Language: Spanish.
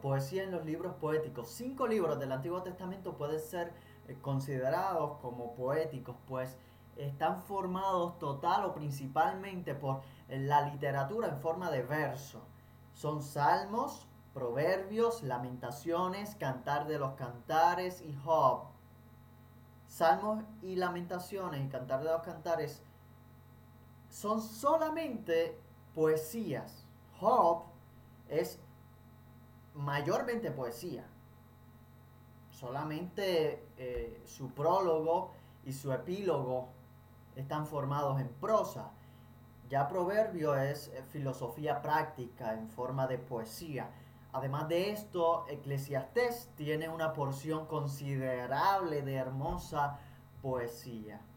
poesía en los libros poéticos. 5 libros del Antiguo Testamento pueden ser considerados como poéticos, pues están formados total o principalmente por la literatura en forma de verso. Son salmos, proverbios, lamentaciones, cantar de los cantares y Job. Salmos y lamentaciones y cantar de los cantares son solamente poesías. Job es mayormente poesía. Solamente su prólogo y su epílogo están formados en prosa. Ya Proverbio es filosofía práctica en forma de poesía. Además de esto, Eclesiastés tiene una porción considerable de hermosa poesía.